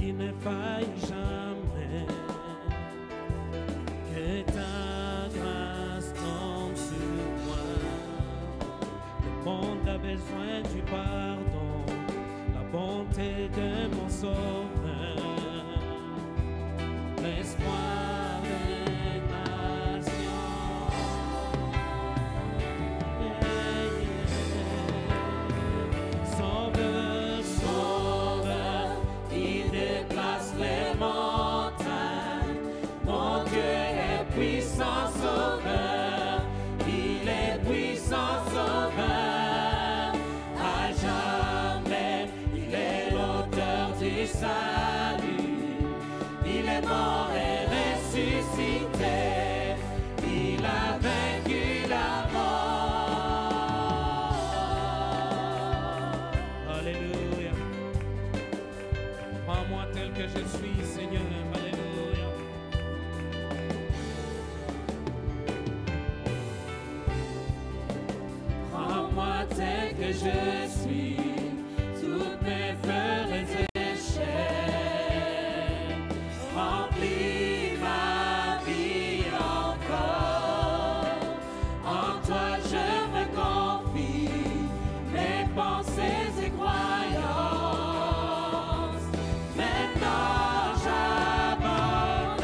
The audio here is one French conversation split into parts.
qui ne faille jamais. Que ta grâce tombe sur moi. Le monde a besoin du pardon, la bonté de mon sauveur, l'espoir des nations. Sauveur, sauveur, il déplace les montagnes. Mon Dieu est puissant sauveur, il est puissant sauveur. À jamais, il est l'auteur du salut. Il est mort et ressuscité. Il a vaincu la mort. Alléluia. Prends-moi tel que je suis, Seigneur. Alléluia. Prends-moi tel que je suis, toutes mes peurs et échecs. Remplis ma vie encore. En toi je me confie, mes pensées et croyances. Maintenant j'abandonne.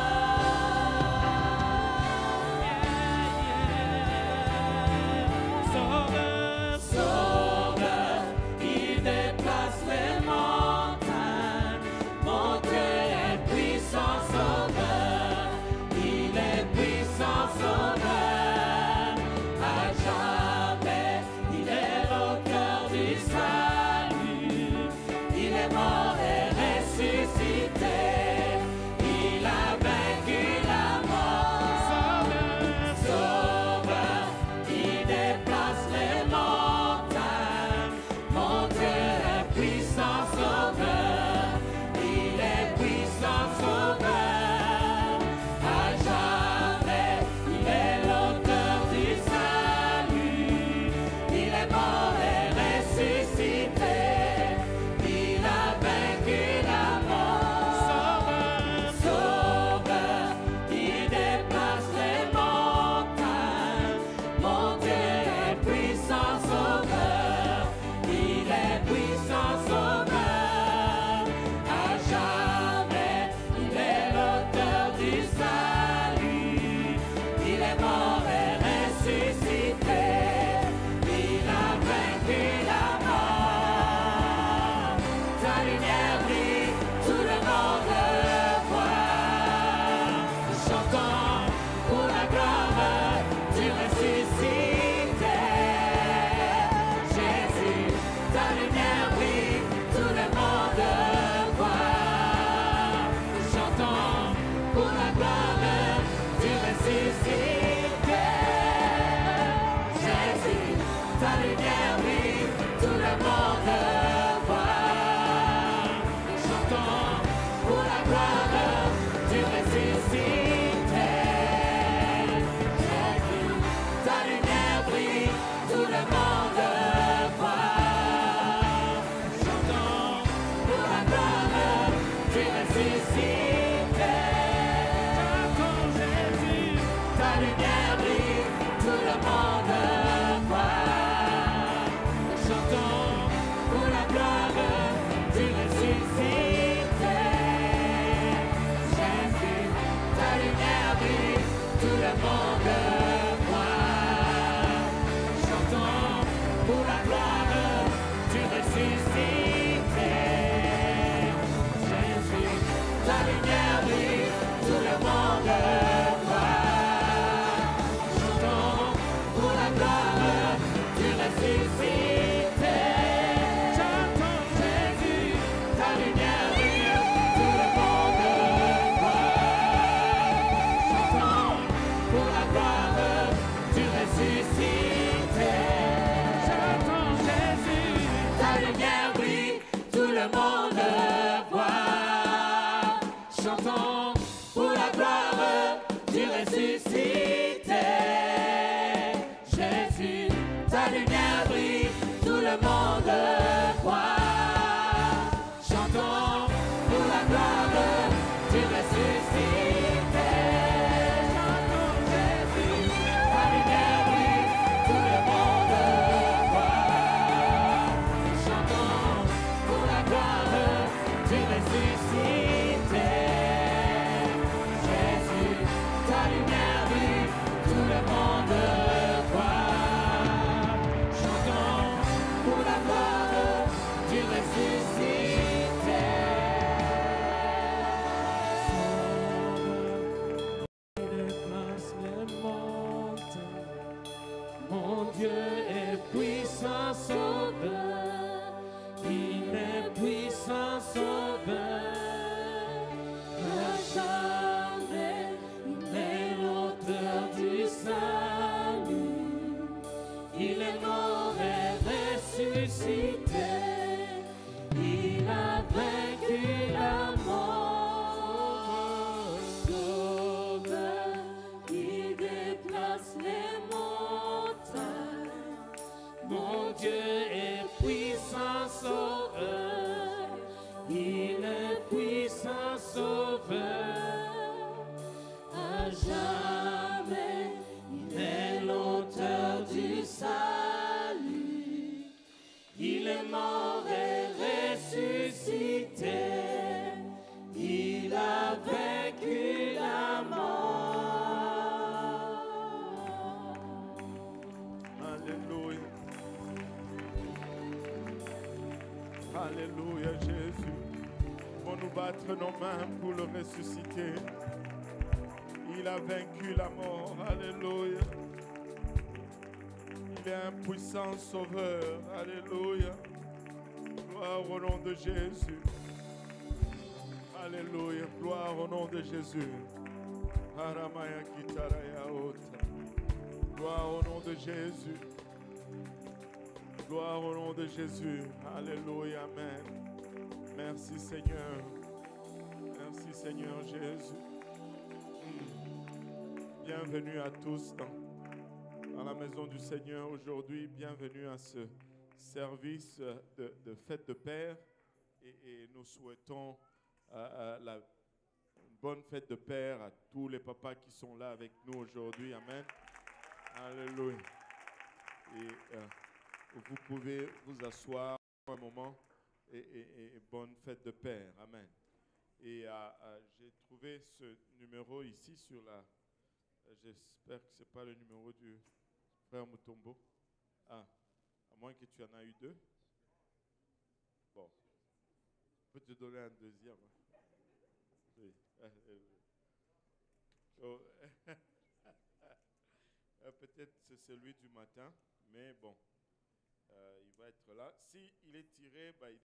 Sauveur, sauveur, il déplace les montagnes. Mon Dieu est puissant sauveur, il est puissant sauveur. À jamais, il est l'auteur du salut. Il est mort et ressuscité. Il a vaincu la mort. Sauveur, il déplace les montagnes. Mon Dieu est puissant sauveur, il est puissant sauveur. À jamais, il est l'auteur du salut. Il est mort et ressuscité. Il a vaincu la mort. Sauveur, il déplace les montagnes. Mon Dieu est puissant sauveur, il est puissant sauveur. À jamais, il est l'auteur du salut. Il est mort et ressuscité. Il a vaincu la mort. Ta lumière brille, tout le monde le voit. Chantons pour la gloire du ressuscité. Jésus, ta lumière brille, tout le monde le voit. Chantons pour la gloire du ressuscité. Jésus, ta lumière brille, tout le monde le voit. Chantons pour la gloire du ressuscité. Jésus, ta lumière brille, tout le monde le voit. Chantons pour la gloire du ressuscité. Chantons Jésus, ta lumière brille, tout le monde le voit. Chantons pour la gloire du ressuscité. Jésus, ta lumière brille, tout le monde le voit. Chantons pour la gloire du ressuscité. Jésus, ta lumière brille, tout le monde le voit. Chantons pour la gloire du ressuscité. Chantons Jésus, ta lumière brille, tout le monde le voit. Chantons pour la gloire du ressuscité. Chantons Jésus, ta lumière brille, tout le monde le voit. Chantons pour la gloire du ressuscité. Jésus, ta lumière brille, tout le monde le voit. Chantons pour la battre nos mains pour le ressusciter. Il a vaincu la mort. Alléluia. Il est un puissant sauveur. Alléluia. Gloire au nom de Jésus. Alléluia. Gloire au nom de Jésus. Gloire au nom de Jésus. Gloire au nom de Jésus. Alléluia. Amen. Merci Seigneur. Merci Seigneur Jésus. Bienvenue à tous dans la maison du Seigneur aujourd'hui. Bienvenue à ce service de fête de Père. Et nous souhaitons une bonne fête de Père à tous les papas qui sont là avec nous aujourd'hui. Amen. Alléluia. Et vous pouvez vous asseoir un moment et bonne fête de Père. Amen. Et j'ai trouvé ce numéro ici sur la... J'espère que ce n'est pas le numéro du frère Mutombo. Ah, à moins que tu en aies eu deux. Bon. Je peux te donner un deuxième. Oui. Oh. Peut-être c'est celui du matin, mais bon, il va être là. Si il est tiré, il